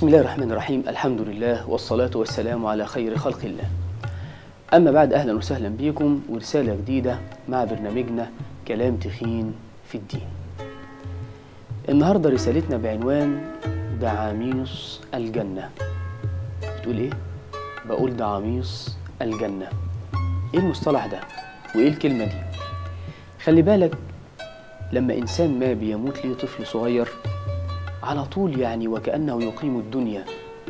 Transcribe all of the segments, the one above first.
بسم الله الرحمن الرحيم. الحمد لله والصلاة والسلام على خير خلق الله. أما بعد، أهلا وسهلا بكم ورسالة جديدة مع برنامجنا كلام تخين في الدين. النهاردة رسالتنا بعنوان دعاميص الجنة. بتقول إيه؟ بقول دعاميص الجنة. إيه المصطلح ده؟ وإيه الكلمة دي؟ خلي بالك، لما إنسان ما بيموت ليه طفل صغير على طول يعني وكأنه يقيم الدنيا،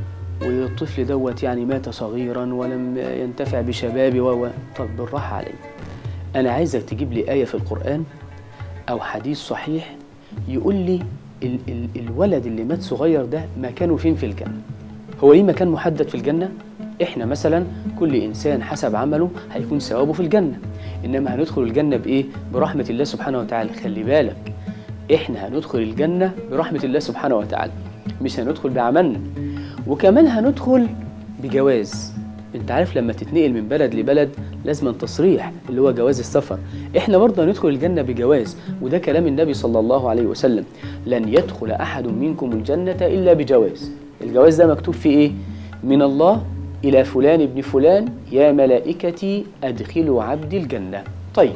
والطفل دوت يعني مات صغيرا ولم ينتفع بشبابه طب بالراحة عليه. أنا عايزك تجيب لي آية في القرآن أو حديث صحيح يقول لي الولد اللي مات صغير ده مكانه فين في الجنة. هو ليه مكان محدد في الجنة؟ إحنا مثلا كل إنسان حسب عمله هيكون ثوابه في الجنة، إنما هندخل الجنة بإيه؟ برحمة الله سبحانه وتعالى. خلي بالك، إحنا هندخل الجنة برحمة الله سبحانه وتعالى، مش هندخل بعملنا. وكمان هندخل بجواز. انت عارف لما تتنقل من بلد لبلد لازم تصريح اللي هو جواز السفر. احنا برضه هندخل الجنة بجواز، وده كلام النبي صلى الله عليه وسلم: لن يدخل أحد منكم الجنة إلا بجواز. الجواز ده مكتوب فيه ايه؟ من الله إلى فلان ابن فلان يا ملائكتي أدخلوا عبدي الجنة. طيب،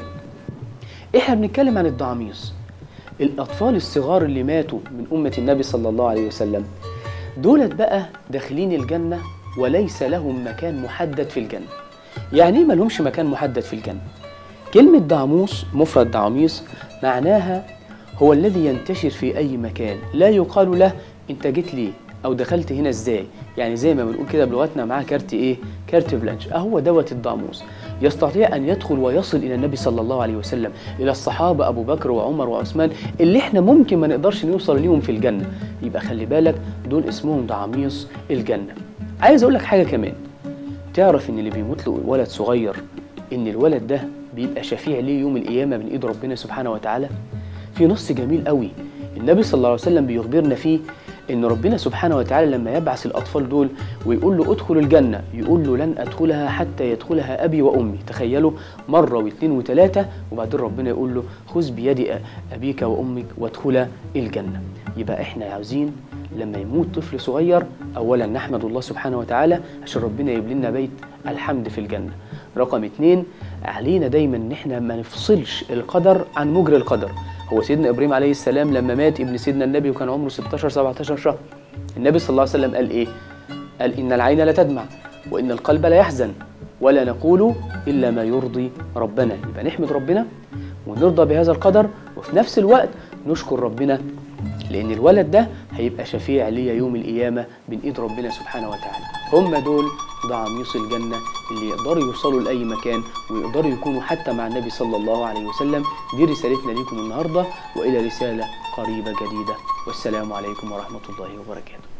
احنا بنتكلم عن الدعاميص، الأطفال الصغار اللي ماتوا من أمة النبي صلى الله عليه وسلم. دولت بقى داخلين الجنة وليس لهم مكان محدد في الجنة. يعني ايه ما لهمش مكان محدد في الجنة؟ كلمة دعموس، مفرد دعاميص، معناها هو الذي ينتشر في أي مكان، لا يقال له أنت جيت ليه أو دخلت هنا إزاي. يعني زي ما بنقول كده بلغتنا معاه كارت إيه؟ كارت بلانش. أهو دوت الدعموس. يستطيع أن يدخل ويصل إلى النبي صلى الله عليه وسلم، إلى الصحابة أبو بكر وعمر وعثمان اللي إحنا ممكن ما نقدرش نوصل ليهم في الجنة. يبقى خلي بالك، دول اسمهم دعاميص الجنة. عايز أقول لك حاجة كمان، تعرف إن اللي بيموت له ولد صغير إن الولد ده بيبقى شفيع ليه يوم القيامة من إيد ربنا سبحانه وتعالى؟ في نص جميل قوي النبي صلى الله عليه وسلم بيخبرنا فيه إن ربنا سبحانه وتعالى لما يبعث الأطفال دول ويقول له ادخل الجنة، يقول له لن أدخلها حتى يدخلها أبي وأمي. تخيلوا، مرة واثنين وثلاثة، وبعدين ربنا يقول له خذ بيد أبيك وأمك وادخلا الجنة. يبقى إحنا عاوزين لما يموت طفل صغير أولا نحمد الله سبحانه وتعالى عشان ربنا يجيب لنا بيت الحمد في الجنة. رقم 2، علينا دايما إن إحنا ما نفصلش القدر عن مجري القدر. هو سيدنا إبراهيم عليه السلام لما مات ابن سيدنا النبي وكان عمره 16-17 شهر، النبي صلى الله عليه وسلم قال إيه؟ قال إن العين لا تدمع وإن القلب لا يحزن ولا نقول إلا ما يرضي ربنا. يبقى نحمد ربنا ونرضى بهذا القدر، وفي نفس الوقت نشكر ربنا لأن الولد ده هيبقى شفيع ليا يوم القيامة من إيد ربنا سبحانه وتعالى. هم دول دعاميص الجنة اللي يقدروا يوصلوا لأي مكان ويقدروا يكونوا حتى مع النبي صلى الله عليه وسلم. دي رسالتنا لكم النهاردة، وإلى رسالة قريبة جديدة، والسلام عليكم ورحمة الله وبركاته.